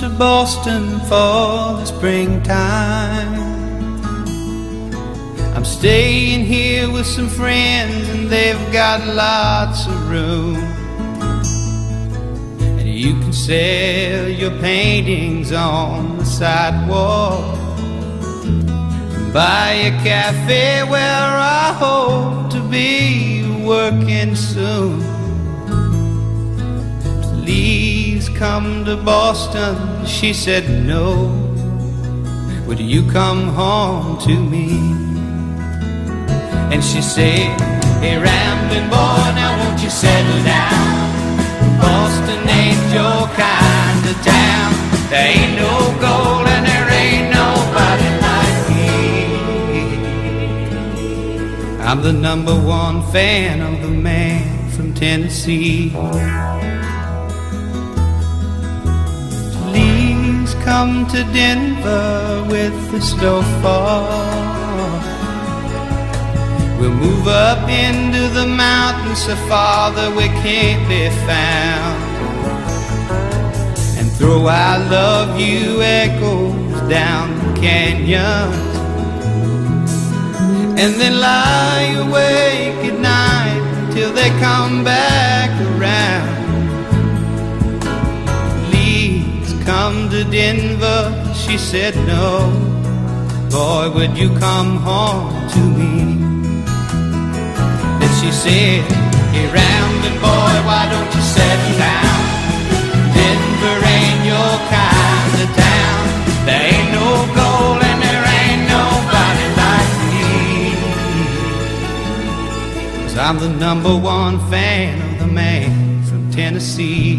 to Boston for the springtime. I'm staying here with some friends and they've got lots of room. And you can sell your paintings on the sidewalk and buy a cafe where I hope to be working soon. Please come to Boston, she said no. Would you come home to me? And she said, hey rambling boy, now won't you settle down? Boston ain't your kind of town. There ain't no gold and there ain't nobody like me. I'm the #1 fan of the man from Tennessee. Please come to Denver with the snowfall. We'll move up into the mountains so far that we can't be found, and throw I love you echoes down the canyons, and then lie awake at night till they come back around. Please come to Denver, she said no. Boy, would you come home to me? She said, hey rambling boy, why don't you settle down? Denver ain't your kind of town. There ain't no gold and there ain't nobody like me. 'Cause I'm the #1 fan of the man from Tennessee.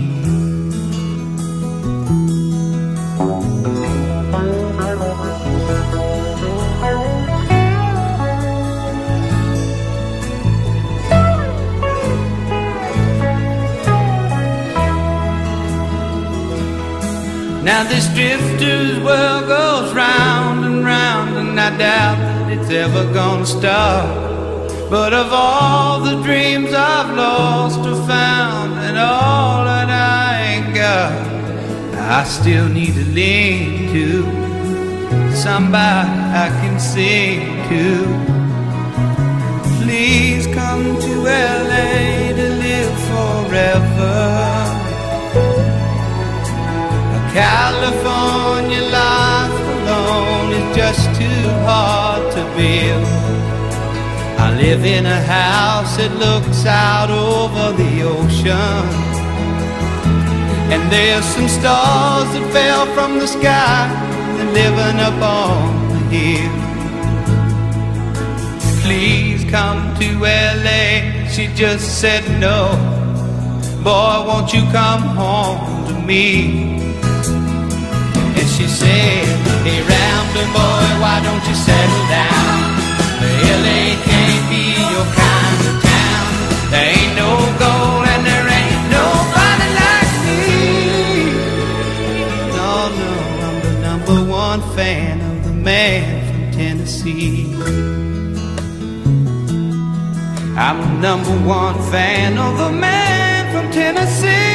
Now this drifter's world goes round and round, and I doubt that it's ever gonna stop. But of all the dreams I've lost or found, and all that I ain't got, I still need to lean to somebody I can sing to. Please come to LA to live forever. California life alone is just too hard to build. I live in a house that looks out over the ocean, and there's some stars that fell from the sky and living up on the hill. Please come to LA, she just said no. Boy, won't you come home to me? She said, hey rambling boy, why don't you settle down? LA can't be your kind of town. There ain't no gold and there ain't nobody like me. No, no, I'm the #1 fan of the man from Tennessee. I'm the #1 fan of the man from Tennessee.